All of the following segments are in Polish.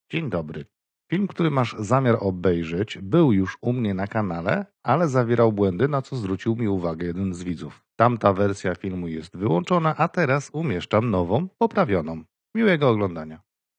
Dzień dobry. Film, który masz zamiar obejrzeć, był już u mnie na kanale, ale zawierał błędy, na co zwrócił mi uwagę jeden z widzów. Tamta wersja filmu jest wyłączona, a teraz umieszczam nową, poprawioną. Miłego oglądania.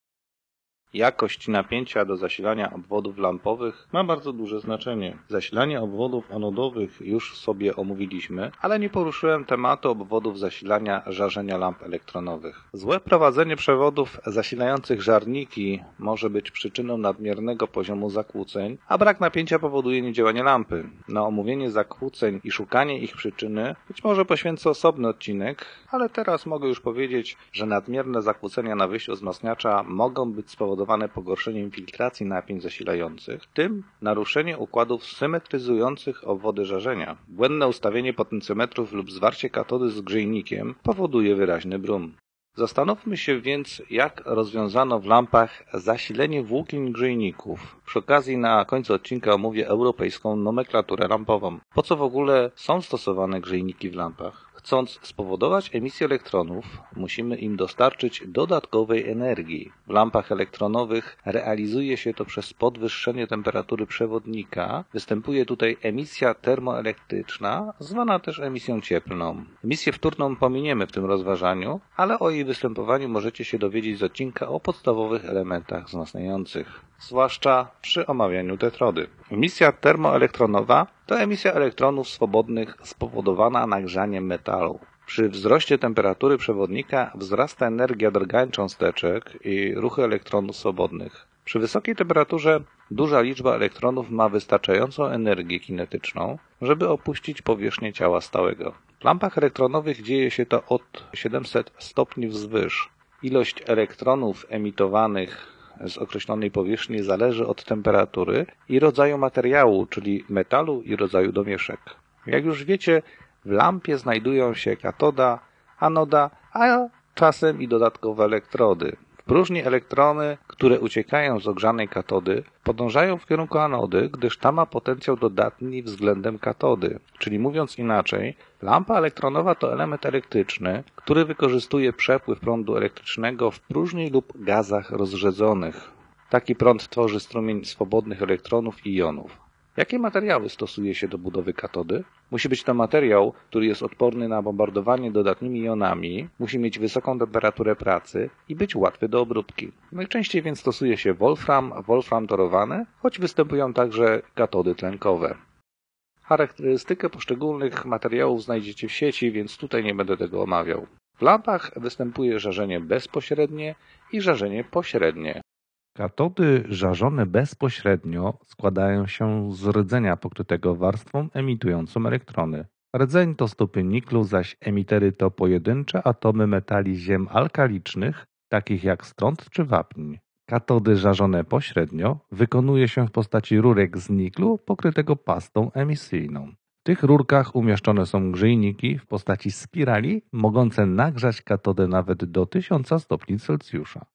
Jakość napięcia do zasilania obwodów lampowych ma bardzo duże znaczenie. Zasilanie obwodów anodowych już sobie omówiliśmy, ale nie poruszyłem tematu obwodów zasilania żarzenia lamp elektronowych. Złe prowadzenie przewodów zasilających żarniki może być przyczyną nadmiernego poziomu zakłóceń, a brak napięcia powoduje niedziałanie lampy. Na omówienie zakłóceń i szukanie ich przyczyny być może poświęcę osobny odcinek, ale teraz mogę już powiedzieć, że nadmierne zakłócenia na wyjściu wzmacniacza mogą być spowodowane pogorszeniem filtracji napięć zasilających, w tym naruszenie układów symetryzujących obwody żarzenia. Błędne ustawienie potencjometrów lub zwarcie katody z grzejnikiem powoduje wyraźny brum. Zastanówmy się więc, jak rozwiązano w lampach zasilenie włókien grzejników. Przy okazji na końcu odcinka omówię europejską nomenklaturę lampową. Po co w ogóle są stosowane grzejniki w lampach? Chcąc spowodować emisję elektronów, musimy im dostarczyć dodatkowej energii. W lampach elektronowych realizuje się to przez podwyższenie temperatury przewodnika. Występuje tutaj emisja termoelektryczna, zwana też emisją cieplną. Emisję wtórną pominiemy w tym rozważaniu, ale o jej występowaniu możecie się dowiedzieć z odcinka o podstawowych elementach wzmacniających, zwłaszcza przy omawianiu tetrody. Emisja termoelektronowa to emisja elektronów swobodnych spowodowana nagrzaniem metalu. Przy wzroście temperatury przewodnika wzrasta energia drgań cząsteczek i ruchy elektronów swobodnych. Przy wysokiej temperaturze duża liczba elektronów ma wystarczającą energię kinetyczną, żeby opuścić powierzchnię ciała stałego. W lampach elektronowych dzieje się to od 700 stopni wzwyż. Ilość elektronów emitowanych z określonej powierzchni zależy od temperatury i rodzaju materiału, czyli metalu i rodzaju domieszek. Jak już wiecie, w lampie znajdują się katoda, anoda, a czasem i dodatkowe elektrody. W próżni elektrony, które uciekają z ogrzanej katody, podążają w kierunku anody, gdyż ta ma potencjał dodatni względem katody. Czyli mówiąc inaczej, lampa elektronowa to element elektryczny, który wykorzystuje przepływ prądu elektrycznego w próżni lub gazach rozrzedzonych. Taki prąd tworzy strumień swobodnych elektronów i jonów. Jakie materiały stosuje się do budowy katody? Musi być to materiał, który jest odporny na bombardowanie dodatnimi jonami, musi mieć wysoką temperaturę pracy i być łatwy do obróbki. Najczęściej więc stosuje się wolfram torowany, choć występują także katody tlenkowe. Charakterystykę poszczególnych materiałów znajdziecie w sieci, więc tutaj nie będę tego omawiał. W lampach występuje żarzenie bezpośrednie i żarzenie pośrednie. Katody żarzone bezpośrednio składają się z rdzenia pokrytego warstwą emitującą elektrony. Rdzeń to stopy niklu, zaś emitery to pojedyncze atomy metali ziem alkalicznych, takich jak stront czy wapń. Katody żarzone pośrednio wykonuje się w postaci rurek z niklu pokrytego pastą emisyjną. W tych rurkach umieszczone są grzejniki w postaci spirali, mogące nagrzać katodę nawet do 1000 stopni Celsjusza.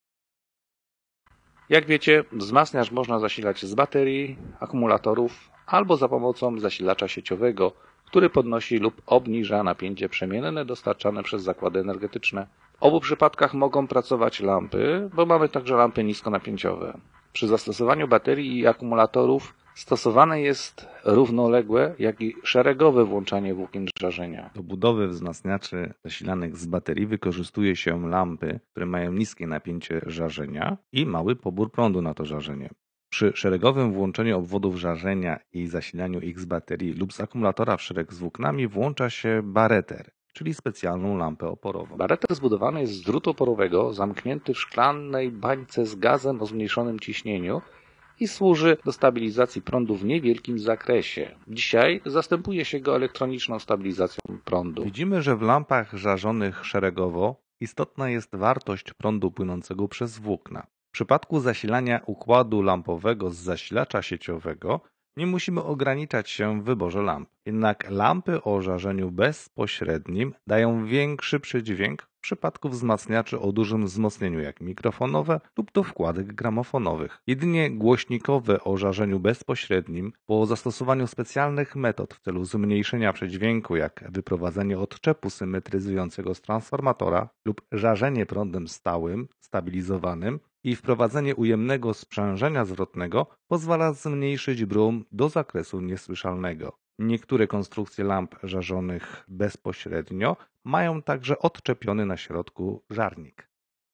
Jak wiecie, wzmacniacz można zasilać z baterii, akumulatorów albo za pomocą zasilacza sieciowego, który podnosi lub obniża napięcie przemienne dostarczane przez zakłady energetyczne. W obu przypadkach mogą pracować lampy, bo mamy także lampy niskonapięciowe. Przy zastosowaniu baterii i akumulatorów stosowane jest równoległe, jak i szeregowe włączanie włókien żarzenia. Do budowy wzmacniaczy zasilanych z baterii wykorzystuje się lampy, które mają niskie napięcie żarzenia i mały pobór prądu na to żarzenie. Przy szeregowym włączeniu obwodów żarzenia i zasilaniu ich z baterii lub z akumulatora w szereg z włóknami włącza się bareter, czyli specjalną lampę oporową. Bareter zbudowany jest z drutu oporowego zamknięty w szklanej bańce z gazem o zmniejszonym ciśnieniu i służy do stabilizacji prądu w niewielkim zakresie. Dzisiaj zastępuje się go elektroniczną stabilizacją prądu. Widzimy, że w lampach żarzonych szeregowo istotna jest wartość prądu płynącego przez włókna. W przypadku zasilania układu lampowego z zasilacza sieciowego nie musimy ograniczać się w wyborze lamp. Jednak lampy o żarzeniu bezpośrednim dają większy przydźwięk w przypadku wzmacniaczy o dużym wzmocnieniu jak mikrofonowe lub do wkładek gramofonowych. Jedynie głośnikowe o żarzeniu bezpośrednim po zastosowaniu specjalnych metod w celu zmniejszenia przydźwięku jak wyprowadzenie odczepu symetryzującego z transformatora lub żarzenie prądem stałym, stabilizowanym i wprowadzenie ujemnego sprzężenia zwrotnego pozwala zmniejszyć brum do zakresu niesłyszalnego. Niektóre konstrukcje lamp żarzonych bezpośrednio mają także odczepiony na środku żarnik.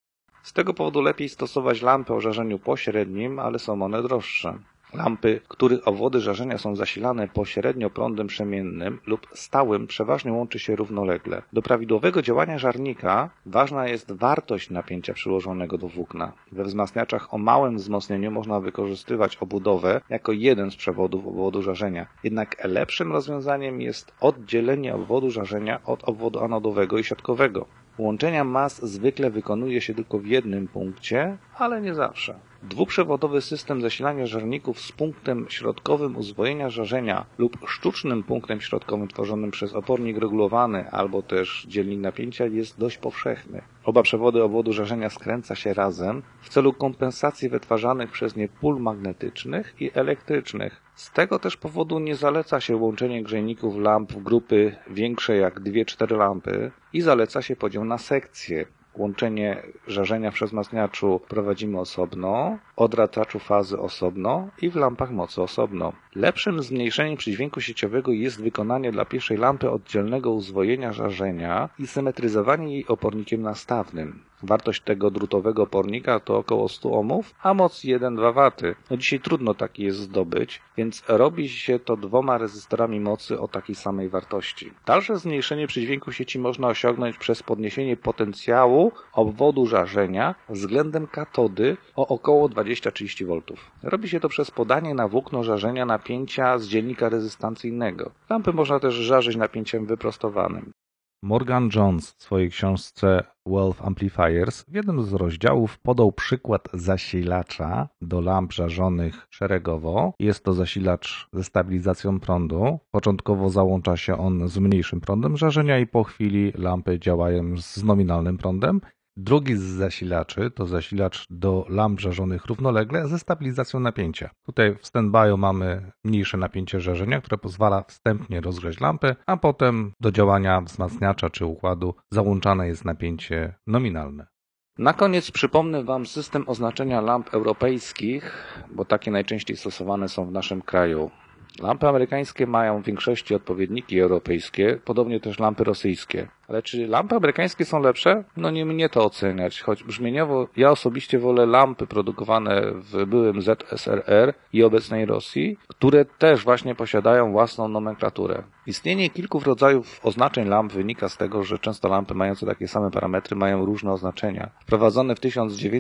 Z tego powodu lepiej stosować lampy o żarzeniu pośrednim, ale są one droższe. Lampy, których obwody żarzenia są zasilane pośrednio prądem przemiennym lub stałym, przeważnie łączy się równolegle. Do prawidłowego działania żarnika ważna jest wartość napięcia przyłożonego do włókna. We wzmacniaczach o małym wzmocnieniu można wykorzystywać obudowę jako jeden z przewodów obwodu żarzenia. Jednak lepszym rozwiązaniem jest oddzielenie obwodu żarzenia od obwodu anodowego i siatkowego. Łączenia mas zwykle wykonuje się tylko w jednym punkcie, ale nie zawsze. Dwuprzewodowy system zasilania żarników z punktem środkowym uzwojenia żarzenia lub sztucznym punktem środkowym tworzonym przez opornik regulowany albo też dzielnik napięcia jest dość powszechny. Oba przewody obwodu żarzenia skręca się razem w celu kompensacji wytwarzanych przez nie pól magnetycznych i elektrycznych. Z tego też powodu nie zaleca się łączenie grzejników lamp w grupy większe jak 2-4 lampy i zaleca się podział na sekcje. Łączenie żarzenia w wzmacniaczu prowadzimy osobno, odraczaczu fazy osobno i w lampach mocy osobno. Lepszym zmniejszeniem przydźwięku sieciowego jest wykonanie dla pierwszej lampy oddzielnego uzwojenia żarzenia i symetryzowanie jej opornikiem nastawnym. Wartość tego drutowego opornika to około 100 ohmów, a moc 1-2 W. Dzisiaj trudno taki jest zdobyć, więc robi się to 2 rezystorami mocy o takiej samej wartości. Dalsze zmniejszenie przydźwięku sieci można osiągnąć przez podniesienie potencjału obwodu żarzenia względem katody o około 20-30 V. Robi się to przez podanie na włókno żarzenia napięcia z dzielnika rezystancyjnego. Lampy można też żarzyć napięciem wyprostowanym. Morgan Jones w swojej książce Wealth Amplifiers w jednym z rozdziałów podał przykład zasilacza do lamp żarzonych szeregowo. Jest to zasilacz ze stabilizacją prądu. Początkowo załącza się on z mniejszym prądem żarzenia i po chwili lampy działają z nominalnym prądem. Drugi z zasilaczy to zasilacz do lamp żarzonych równolegle ze stabilizacją napięcia. Tutaj w standby mamy mniejsze napięcie żarzenia, które pozwala wstępnie rozgrzać lampy, a potem do działania wzmacniacza czy układu załączane jest napięcie nominalne. Na koniec przypomnę Wam system oznaczenia lamp europejskich, bo takie najczęściej stosowane są w naszym kraju. Lampy amerykańskie mają w większości odpowiedniki europejskie, podobnie też lampy rosyjskie. Ale czy lampy amerykańskie są lepsze? No nie mnie to oceniać, choć brzmieniowo ja osobiście wolę lampy produkowane w byłym ZSRR i obecnej Rosji, które też właśnie posiadają własną nomenklaturę. Istnienie kilku rodzajów oznaczeń lamp wynika z tego, że często lampy mające takie same parametry mają różne oznaczenia. Wprowadzony w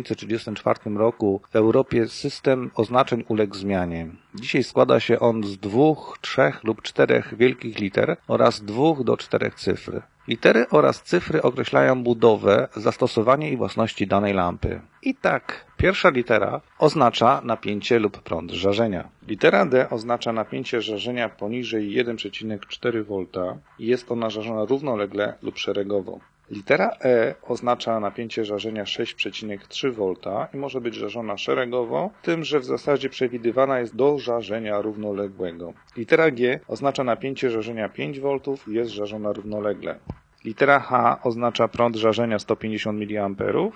1934 roku w Europie system oznaczeń uległ zmianie. Dzisiaj składa się on z 2, 3 lub 4 wielkich liter oraz 2 do 4 cyfr. Litery oraz cyfry określają budowę, zastosowanie i własności danej lampy. I tak, pierwsza litera oznacza napięcie lub prąd żarzenia. Litera D oznacza napięcie żarzenia poniżej 1,4 V i jest ona żarzona równolegle lub szeregowo. Litera E oznacza napięcie żarzenia 6,3 V i może być żarzona szeregowo, tym że w zasadzie przewidywana jest do żarzenia równoległego. Litera G oznacza napięcie żarzenia 5 V i jest żarzona równolegle. Litera H oznacza prąd żarzenia 150 mA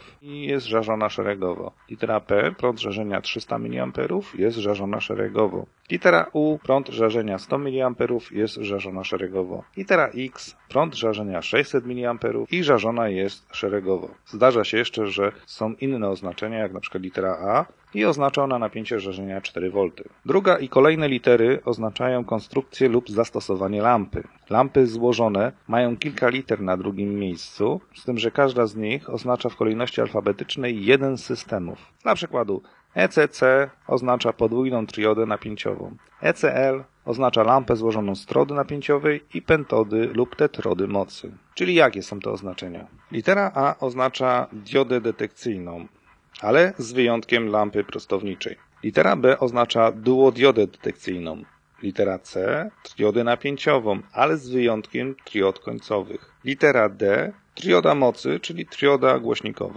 i jest żarzona szeregowo. Litera P, prąd żarzenia 300 mA, jest żarzona szeregowo. Litera U, prąd żarzenia 100 mA, jest żarzona szeregowo. Litera X, prąd żarzenia 600 mA i żarzona jest szeregowo. Zdarza się jeszcze, że są inne oznaczenia, jak np. litera A, i oznacza ona napięcie żarzenia 4 V. Druga i kolejne litery oznaczają konstrukcję lub zastosowanie lampy. Lampy złożone mają kilka liter na drugim miejscu, z tym, że każda z nich oznacza w kolejności alfabetycznej jeden z systemów. Dla przykładu ECC oznacza podwójną triodę napięciową. ECL oznacza lampę złożoną z trody napięciowej i pentody lub tetrody mocy. Czyli jakie są te oznaczenia? Litera A oznacza diodę detekcyjną, ale z wyjątkiem lampy prostowniczej. Litera B oznacza duodiodę detekcyjną. Litera C triodę napięciową, ale z wyjątkiem triod końcowych. Litera D trioda mocy, czyli trioda głośnikowa.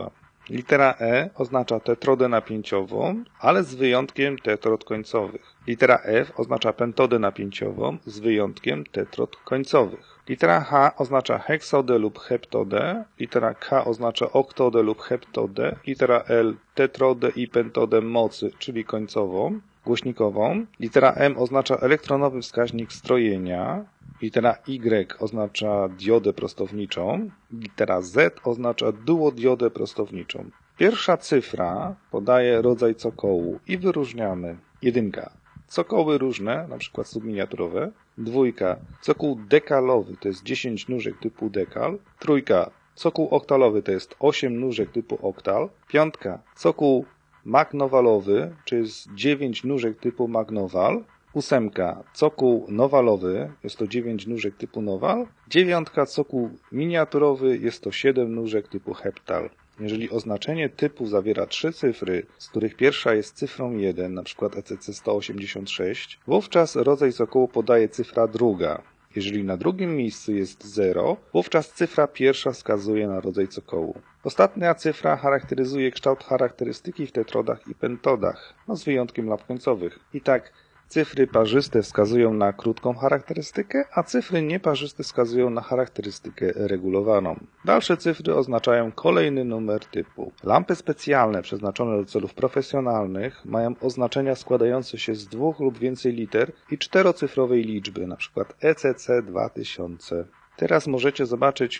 Litera E oznacza tetrodę napięciową, ale z wyjątkiem tetrod końcowych. Litera F oznacza pentodę napięciową z wyjątkiem tetrod końcowych. Litera H oznacza heksodę lub heptodę. Litera K oznacza oktodę lub heptodę. Litera L tetrodę i pentodę mocy, czyli końcową, głośnikową. Litera M oznacza elektronowy wskaźnik strojenia. Litera Y oznacza diodę prostowniczą. Litera Z oznacza duodiodę prostowniczą. Pierwsza cyfra podaje rodzaj cokołu i wyróżniamy. 1. Cokoły różne, np. subminiaturowe. 2. Cokół dekalowy, to jest 10 nóżek typu dekal. 3. Cokół oktalowy, to jest 8 nóżek typu oktal. 5. Cokół magnowalowy, to jest 9 nóżek typu magnowal. 8. Cokół nowalowy, jest to 9 nóżek typu nowal. 9. Cokół miniaturowy, jest to 7 nóżek typu heptal. Jeżeli oznaczenie typu zawiera 3 cyfry, z których pierwsza jest cyfrą 1, np. ECC 186, wówczas rodzaj cokołu podaje cyfra druga. Jeżeli na drugim miejscu jest 0, wówczas cyfra pierwsza wskazuje na rodzaj cokołu. Ostatnia cyfra charakteryzuje kształt charakterystyki w tetrodach i pentodach, z wyjątkiem lamp końcowych. I tak cyfry parzyste wskazują na krótką charakterystykę, a cyfry nieparzyste wskazują na charakterystykę regulowaną. Dalsze cyfry oznaczają kolejny numer typu. Lampy specjalne przeznaczone do celów profesjonalnych mają oznaczenia składające się z 2 lub więcej liter i 4-cyfrowej liczby, np. ECC 2000. Teraz możecie zobaczyć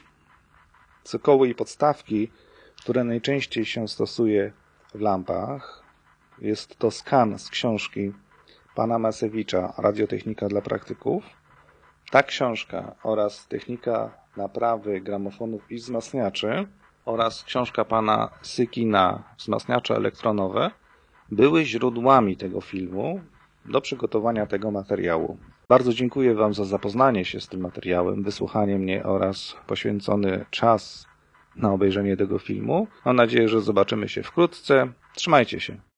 cokoły i podstawki, które najczęściej się stosuje w lampach. Jest to skan z książki pana Masewicza, Radiotechnika dla praktyków. Ta książka oraz technika naprawy gramofonów i wzmacniaczy oraz książka pana Sykina, wzmacniacze elektronowe, były źródłami tego filmu do przygotowania tego materiału. Bardzo dziękuję wam za zapoznanie się z tym materiałem, wysłuchanie mnie oraz poświęcony czas na obejrzenie tego filmu. Mam nadzieję, że zobaczymy się wkrótce. Trzymajcie się.